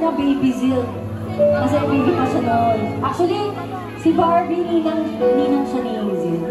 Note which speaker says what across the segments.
Speaker 1: na Baby Zil. Kasi baby pa siya noon. Actually, si Barbie, ninang siya ni Zil.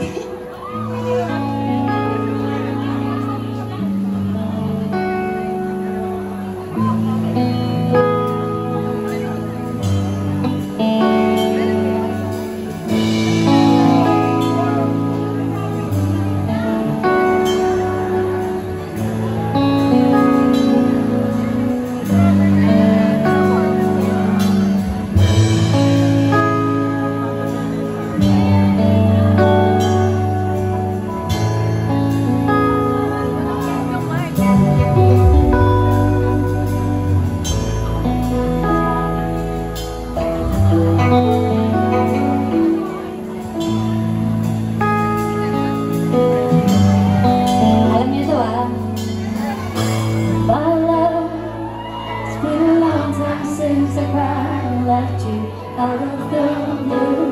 Speaker 1: Since I cried, left you out of the blue.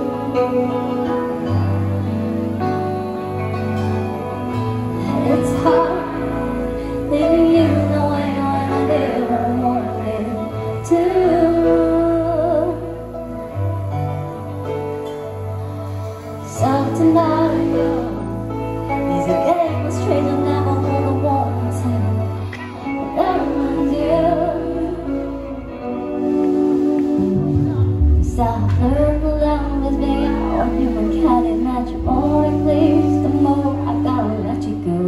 Speaker 1: It's hard leaving you knowing what I didn't want to. So tonight, these are getting straight and never hold the wanting. Stop her alone with me. I want you and can't imagine more it please. The more I gotta let you go.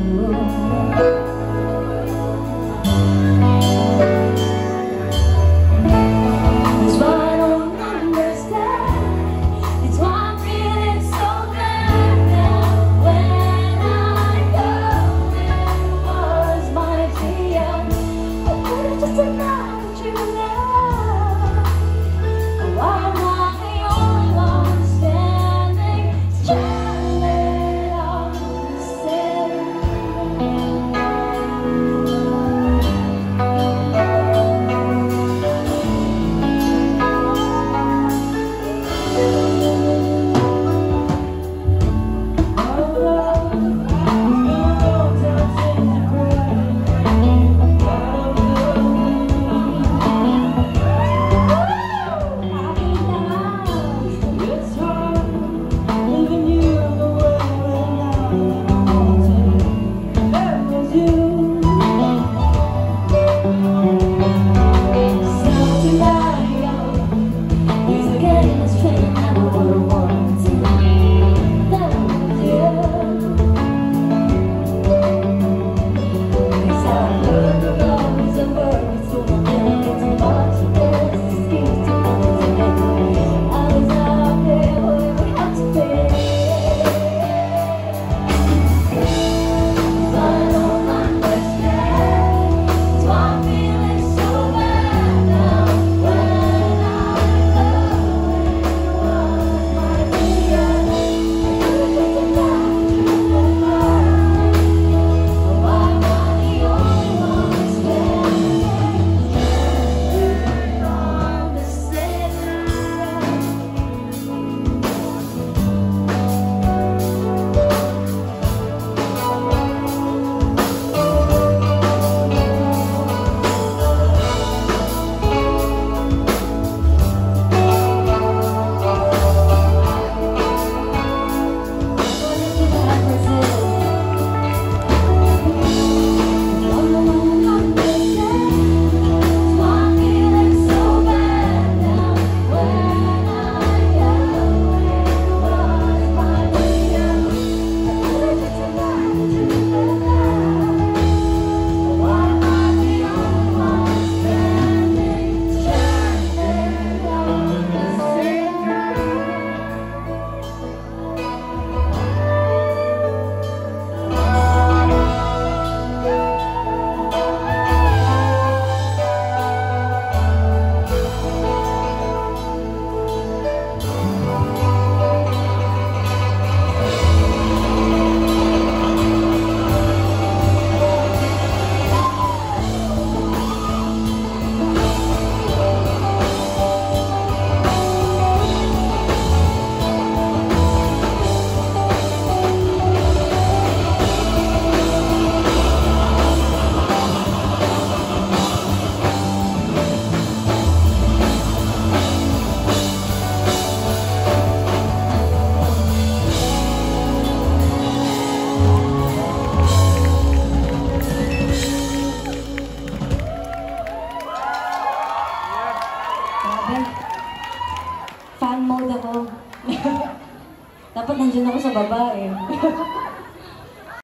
Speaker 1: It's why I don't understand. It's why I'm feeling so bad now when I go.
Speaker 2: Grabe. Fan mode ako. Dapat nandiyan ako sa baba eh.